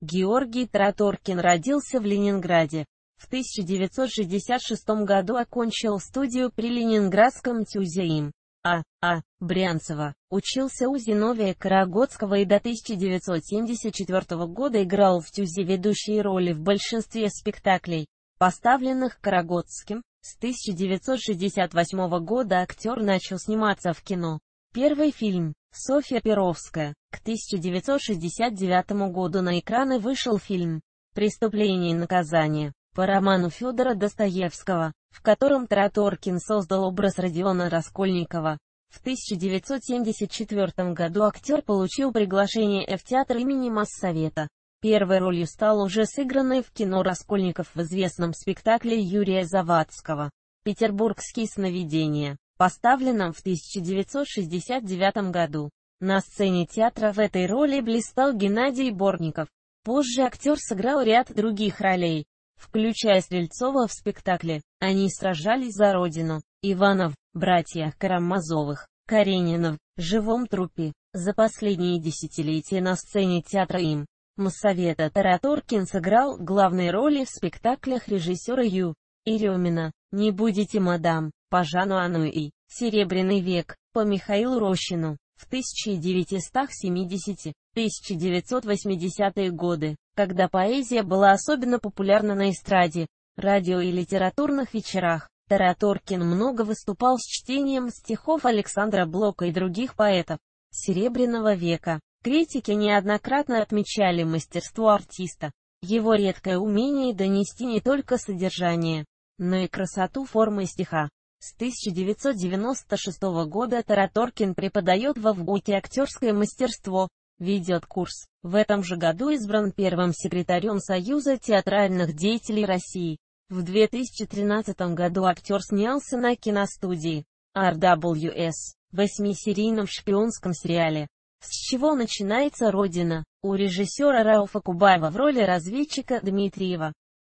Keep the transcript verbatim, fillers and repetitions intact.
Георгий Тараторкин родился в Ленинграде. В тысяча девятьсот шестьдесят шестом году окончил студию при Ленинградском ТЮЗе им. А. А. Брянцева. Учился у Зиновия Карагодского и до тысяча девятьсот семьдесят четвёртого года играл в ТЮЗе ведущие роли в большинстве спектаклей, поставленных Карагодским. С тысяча девятьсот шестьдесят восьмого года актер начал сниматься в кино. Первый фильм «Софья Перовская». К тысяча девятьсот шестьдесят девятому году на экраны вышел фильм «Преступление и наказание» по роману Федора Достоевского, в котором Тараторкин создал образ Родиона Раскольникова. В тысяча девятьсот семьдесят четвёртом году актер получил приглашение в театр имени Моссовета. Первой ролью стал уже сыгранный в кино Раскольников в известном спектакле Юрия Завадского «Петербургские сновидения», поставленном в тысяча девятьсот шестьдесят девятом году. На сцене театра в этой роли блистал Геннадий Бортников. Позже актер сыграл ряд других ролей, включая Стрельцова в спектакле «Они сражались за Родину», Иванов, братья Карамазовых, Каренинов, «Живом трупе». За последние десятилетия на сцене театра им. Моссовета Тараторкин сыграл главные роли в спектаклях режиссера Ю. Еремина «Не будете, мадам», по Жану Ануи, «Серебряный век», по Михаилу Рощину. В тысяча девятьсот семидесятые — тысяча девятьсот восьмидесятые годы, когда поэзия была особенно популярна на эстраде, радио и литературных вечерах, Тараторкин много выступал с чтением стихов Александра Блока и других поэтов Серебряного века. Критики неоднократно отмечали мастерство артиста, его редкое умение донести не только содержание, но и красоту формы стиха. С тысяча девятьсот девяносто шестого года Тараторкин преподает в ВГУТе актерское мастерство, ведет курс. В этом же году избран первым секретарем Союза театральных деятелей России. В две тысячи тринадцатом году актер снялся на киностудии ар дабл ю эс, восьмисерийном шпионском сериале «С чего начинается Родина» у режиссера Рауфа Кубаева в роли разведчика Дмитриева.